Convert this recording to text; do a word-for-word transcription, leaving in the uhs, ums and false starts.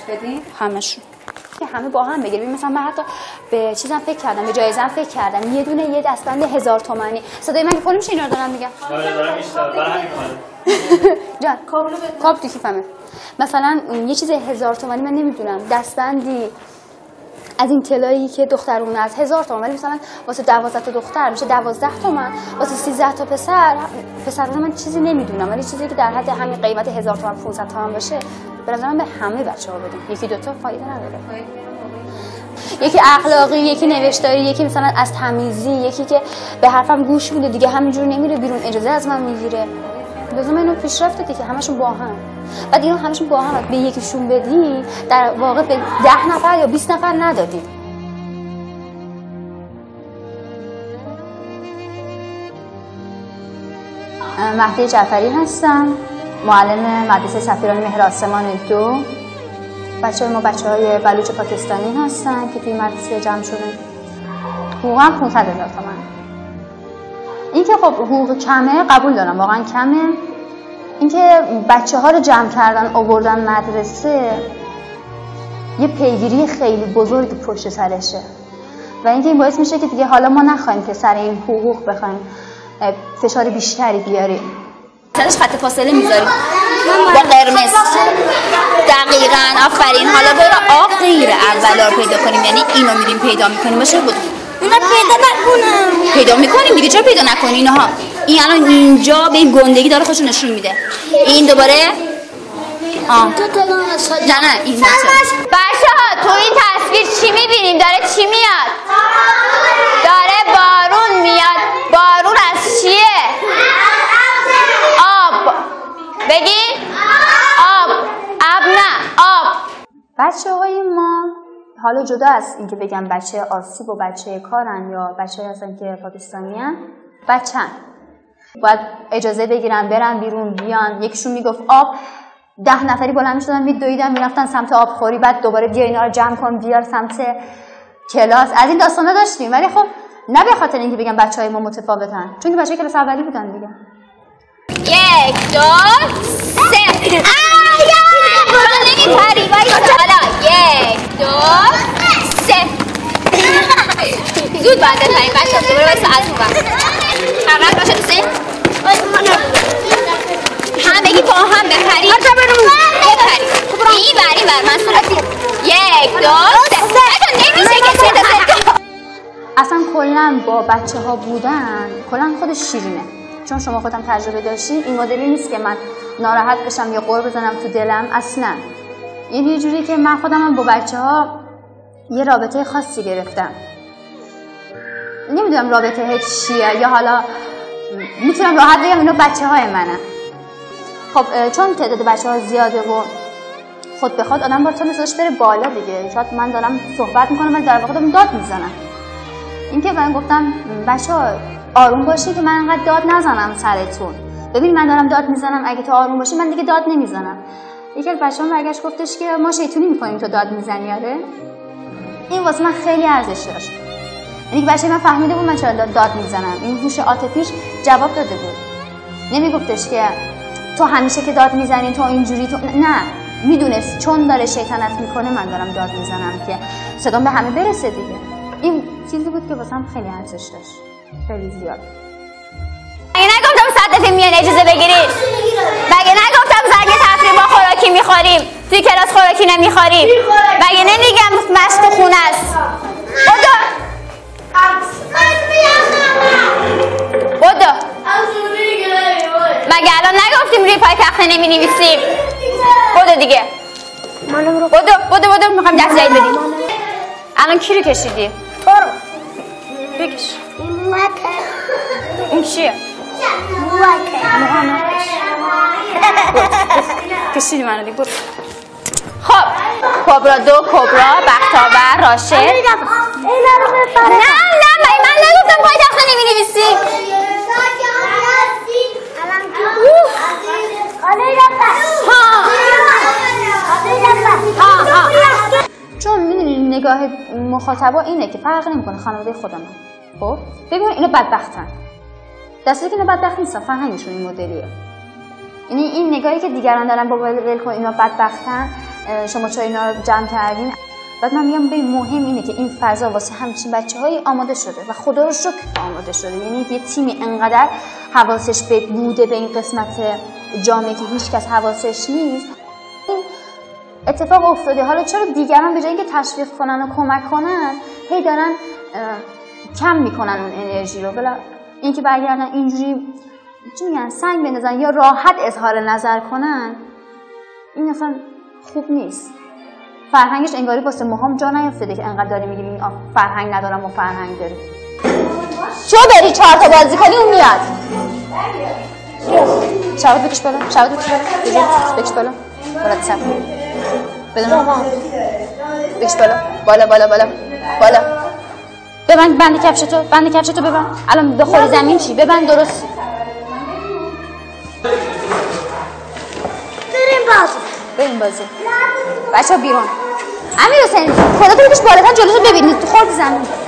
بدین؟ همشون که همه با هم بگیریم. مثلا من حتی به چیزم فکر کردم، به جایزم فکر کردم، یه دونه یه دستبند هزار تومانی. صدای من که پول میشه اینا رو دارم میگم؟ آره دارم میشنوم، برای همین اومدم. جان کابلو بده. کاب تو کیفمه. مثلا یه چیز هزار تومانی من نمیدونم، دستبندی از این طلایی که دخترونه از هزار تومان، ولی مثلا واسه دوازده تا دختر میشه دوازده تومن، واسه سیزده تا پسر پسرونه من چیزی نمیدونم، ولی چیزی که در حد همین قیمت هزار تومن پانصد تومن باشه به نظر من به همه بچه‌ها بدیم. یکی دو تا فایده نداره. یکی اخلاقی، یکی نوشتاری، یکی مثلا از تمیزی، یکی که به حرفم گوش میده دیگه همینجور نمیره بیرون اجازه از من میگیره. لازم اینو پیشرفته دیگه همشون با هم. بعد اینو همشون با هم به یکیشون بدی در واقع به ده نفر یا بیست نفر ندادی. مهدی جعفری هستم، معلم مدرسه سفیران مهر آسمان دو. بچه ما بچه های بلوچ پاکستانی هستن که توی مدرسه جمع شده. حقوقم پانصد هزار تومان. این که خب حقوق کمه قبول دارم، واقعا کمه. اینکه بچه ها رو جمع کردن آوردن مدرسه یه پیگیری خیلی بزرگی پشت سرشه و اینکه این باعث میشه که دیگه حالا ما نخواهیم که سر این حقوق بخوایم فشار بیشتری بیاریم. سرش خط فاصله میذاریم با قرمز. دقیقاً آفرین. حالا برو آب غیر اولا رو پیدا کنیم، یعنی اینو میریم پیدا میکنیم. باشه بود اینا پیدا نکنم. پیدا میکنیم دیگه، چرا پیدا نکنیم اینها؟ این الان اینجا به این گندگی داره خودشو نشون میده. این دوباره آه تو تو نه نه این بچه‌ها تو این تصویر چی میبینیم؟ داره چی میاد؟ داره بارون میاد. بارون از چیه؟ آب. بگین آب. اب نه آب. بچه‌های ما حالا جدا از اینکه بگم بچه آسیب و بچه کارن یا بچه هستن که پاکستانیان، بچه‌ن باید اجازه بگیرن برن بیرون بیان. یکیشون میگفت آب، ده نفری بلند میشدن میدویدن میرفتن سمت آبخوری، بعد دوباره بیا اینا رو جمع کن بیار سمت کلاس. از این داستانا داشتیم، ولی خب نه به خاطر اینکه بگم بچهای ما متفاوتن، چون که بچهای کلاس اولی بودن دیگه. یک دو سه. آیا نمیپری ولی حالا یک دو سه. زود باید بپریم بچه‌ها، دوباره وایسا از اون وقت خبر باشه تو سه. همگی با هم بپریم بپریم این بر این بر من صورتی. یک دو سه. نمیشه که سه تا سه. اصلا کلا با بچه ها بودن کلا خودش شیرینه، چون شما خودم تجربه داشتین. این مدلی نیست که من ناراحت بشم یا قور بزنم تو دلم، اصلا. این یه جوری که من خودم هم با بچه ها یه رابطه خاصی گرفتم. نمیدونم رابطه چیه، یا حالا میتونم راحت بگم اینا بچه های منه. خب چون تعداد بچه ها زیاده و خود به خود آدم با تو نزاش بره بالا دیگه. شاید من دارم صحبت میکنم ولی در واقع دارم داد میزنم. این که من گفتم بچه ها آروم باشی که من انقدر داد نزنم سرتون. ببین من دارم داد میزنم، اگه تو آروم باشی من دیگه داد نمیزنم. یکی از بچه‌ها برگشت گفتش که ما شیطونی میکنیم تو داد میزنی. آره این واسه من خیلی ارزش داشت. یعنی که بچه من فهمیده بود من چرا داد میزنم. این هوش عاطفیش جواب داده بود. نمیگفتش که تو همیشه که داد میزنی تو اینجوری تو نه، میدونست چون داره شیطنت میکنه من دارم داد میزنم که صدام به همه برسه دیگه. این چیزی بود که واسم خیلی ارزش داشت، خیلی زیاد. مگه نگفتم صد دفعه میان اجازه بگیرید؟ مگه نگفتم زنگ تفریح ما خوراکی میخوریم توی کلاس خوراکی نمیخوریم؟ مگه نمیگم مشق خونه است؟ بدو بدو. مگه الان نگفتیم روی پای تخته نمی نویسیم؟ بدو دیگه. بدو بدو بدو. میخوام دست جدید بدیم. الان کی رو کشیدی؟ برو بکش. موکه این چیه؟ موکه موها کشیدی منو دیگه. برو. خب کبرا دو، کبرا، بختاور، راشد. اینا رو بپره. نه نه من من نگفتم پای تخته نمی نویسی. چون میدونی نگاه مخاطبا اینه که فرق نمیکنه خانواده خودمه. خب ببین اینا بدبختن، دسته که اینا بدبخت نیستن، فرهنگشون این مدلیه. یعنی این نگاهی که دیگران دارن با ول کن اینا بدبختن شما چرا اینا رو جمع کردین. بعد من میگم ببین مهم اینه که این فضا واسه همچین بچه‌هایی آماده شده و خدا رو شکر آماده شده. یعنی یه تیمی انقدر حواسش به بوده به این قسمت جامعه که هیچ کس حواسش نیست. این اتفاق افتاده. حالا چرا دیگران به جای اینکه تشویق کنن و کمک کنن هی دارن کم میکنن اون انرژی رو. بلا اینکه برگردن اینجوری چی میگن سنگ بندازن یا راحت اظهار نظر کنن، این اصلا خوب نیست. فرهنگش انگاری واسه ماهام جا نیافتاده که انقدر داری میگیم این فرهنگ ندارم و فرهنگ داریم. شو بری چهار تا بازی کنی اون میاد. شاید بکش بالا، شاید بکش بالا، بکش بالا. بالا سر. بدون بکش بالا، بالا بالا بالا بالا. ببند بند کفشتو، بند کفشتو ببند. الان بخوری زمین چی؟ ببند درست. بریم بازی. بریم بازی. بچه‌ها بیرون. امیر حسین خودتو بکش بالاتر جلوتو ببینید تو خورد زمین.